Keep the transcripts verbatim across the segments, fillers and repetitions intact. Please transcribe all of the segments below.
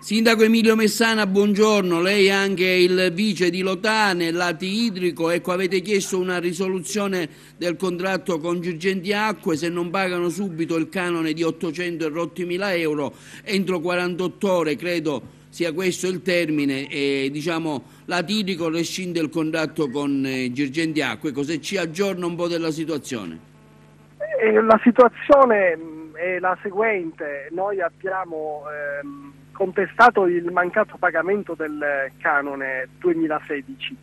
Sindaco Emilio Messana, buongiorno, lei è anche il vice di Lotane, Lati Idrico, ecco avete chiesto una risoluzione del contratto con Girgenti Acque, se non pagano subito il canone di ottocento e rotti mila euro, entro quarantotto ore credo sia questo il termine, e diciamo Lati Idrico rescinde il contratto con eh, Girgenti Acque, così ci aggiorna un po' della situazione. Eh, la situazione mh, è la seguente, noi abbiamo ehm, contestato il mancato pagamento del canone duemilasedici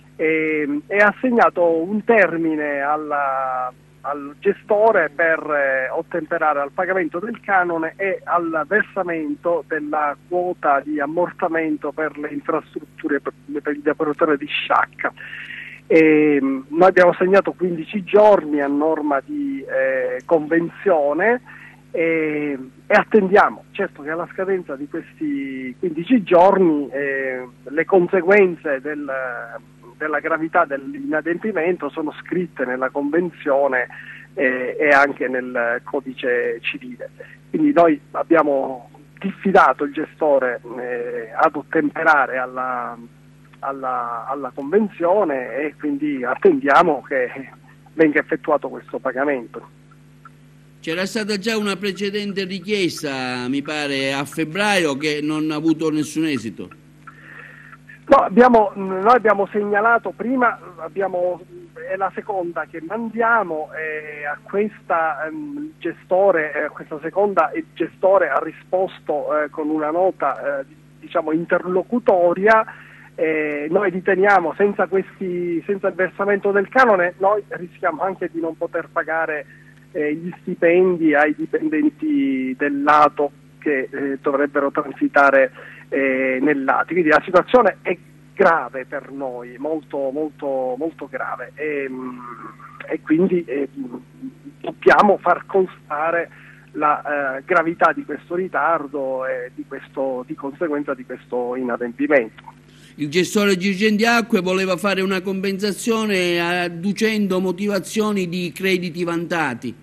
e, e assegnato un termine alla, al gestore per eh, ottemperare al pagamento del canone e al versamento della quota di ammortamento per le infrastrutture per, per gli operatori di sciacca. E, mh, noi abbiamo segnato quindici giorni a norma di eh, convenzione e, e attendiamo, certo che alla scadenza di questi quindici giorni eh, le conseguenze del, della gravità dell'inadempimento sono scritte nella convenzione eh, e anche nel codice civile. Quindi noi abbiamo diffidato il gestore eh, ad ottemperare alla, alla, alla convenzione e quindi attendiamo che venga effettuato questo pagamento. C'era stata già una precedente richiesta, mi pare, a febbraio che non ha avuto nessun esito. No, abbiamo, noi abbiamo segnalato prima, abbiamo, è la seconda che mandiamo eh, a questa ehm, gestore, eh, questa seconda il gestore ha risposto eh, con una nota eh, diciamo interlocutoria. Eh, noi riteniamo senza, questi, senza il versamento del canone noi rischiamo anche di non poter pagare eh, gli stipendi ai dipendenti del lato che eh, dovrebbero transitare eh, nel Lati. Quindi la situazione è grave per noi, molto molto molto grave e, e quindi eh, dobbiamo far constare la eh, gravità di questo ritardo e di, questo, di conseguenza di questo inadempimento. Il gestore Girgenti Acque voleva fare una compensazione adducendo motivazioni di crediti vantati.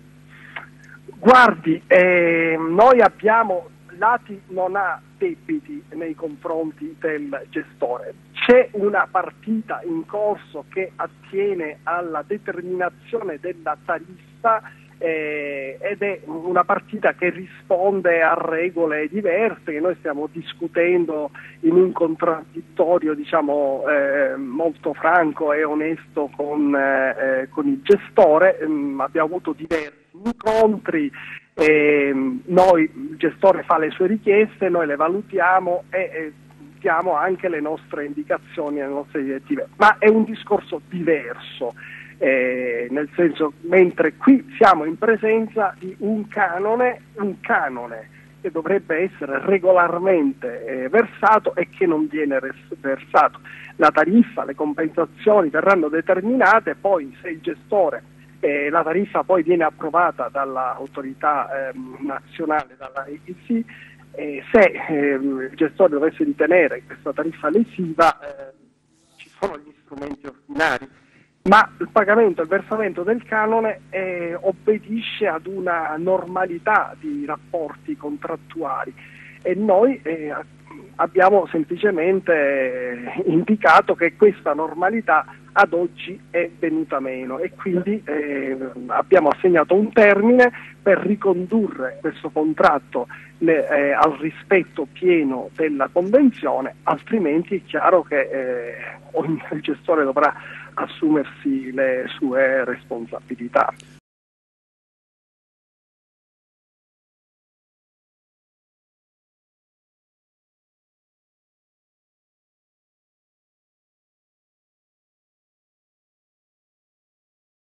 Guardi, eh, noi abbiamo, Lati non ha debiti nei confronti del gestore, c'è una partita in corso che attiene alla determinazione della tariffa eh, ed è una partita che risponde a regole diverse che noi stiamo discutendo in un contraddittorio diciamo eh, molto franco e onesto con, eh, con il gestore. Mm, abbiamo avuto diversi incontri, eh, noi il gestore fa le sue richieste, noi le valutiamo e eh, diamo anche le nostre indicazioni, le nostre direttive, ma è un discorso diverso. Eh, nel senso, mentre qui siamo in presenza di un canone, un canone che dovrebbe essere regolarmente eh, versato e che non viene res- versato. La tariffa, le compensazioni verranno determinate, poi se il gestore, eh, la tariffa poi viene approvata dall'autorità eh, nazionale, dalla E I C, eh, se eh, il gestore dovesse ritenere questa tariffa lesiva, eh, ci sono gli strumenti ordinari. Ma il pagamento, il versamento del canone eh, obbedisce ad una normalità di rapporti contrattuali e noi eh, abbiamo semplicemente eh, indicato che questa normalità ad oggi è venuta meno e quindi eh, abbiamo assegnato un termine per ricondurre questo contratto le, eh, al rispetto pieno della convenzione, altrimenti è chiaro che eh, ogni gestore dovrà assumersi le sue responsabilità.